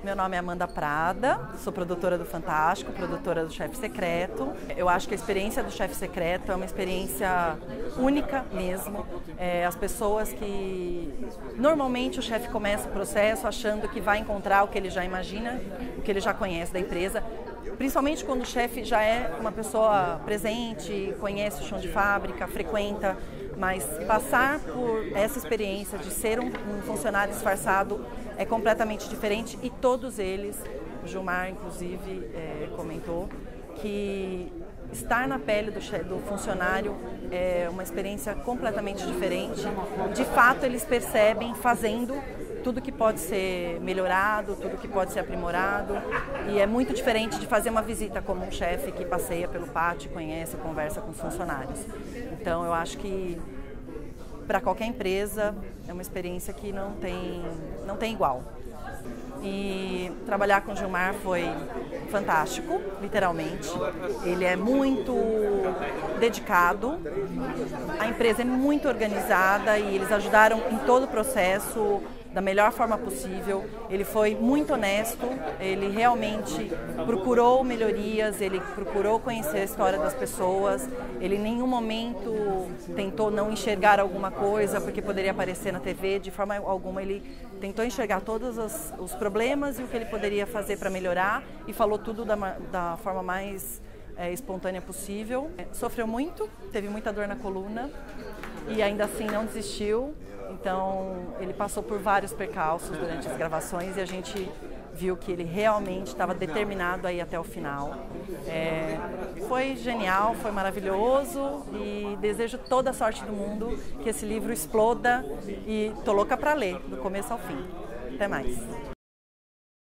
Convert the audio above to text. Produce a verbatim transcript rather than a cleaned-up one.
Meu nome é Amanda Prada, sou produtora do Fantástico, produtora do Chefe Secreto. Eu acho que a experiência do Chefe Secreto é uma experiência única mesmo. É, as pessoas que... Normalmente o chefe começa o processo achando que vai encontrar o que ele já imagina, o que ele já conhece da empresa. Principalmente quando o chefe já é uma pessoa presente, conhece o chão de fábrica, frequenta, mas passar por essa experiência de ser um, um funcionário disfarçado é completamente diferente e todos eles, o Gilmar inclusive é, comentou, que estar na pele do, do funcionário é uma experiência completamente diferente. De fato, eles percebem fazendo tudo que pode ser melhorado, tudo que pode ser aprimorado, e é muito diferente de fazer uma visita como um chefe que passeia pelo pátio, conhece, conversa com os funcionários. Então eu acho que para qualquer empresa é uma experiência que não tem, não tem igual. E trabalhar com o Gilmar foi fantástico, literalmente. Ele é muito dedicado, a empresa é muito organizada e eles ajudaram em todo o processo da melhor forma possível. Ele foi muito honesto, ele realmente procurou melhorias, ele procurou conhecer a história das pessoas, ele em nenhum momento tentou não enxergar alguma coisa porque poderia aparecer na T V, de forma alguma ele tentou enxergar todos os, os problemas e o que ele poderia fazer para melhorar e falou tudo da, da forma mais é, espontânea possível. Sofreu muito, teve muita dor na coluna e ainda assim não desistiu. Então, ele passou por vários percalços durante as gravações e a gente viu que ele realmente estava determinado a ir até o final. É, foi genial, foi maravilhoso e desejo toda a sorte do mundo que esse livro exploda e tô louca para ler, do começo ao fim. Até mais.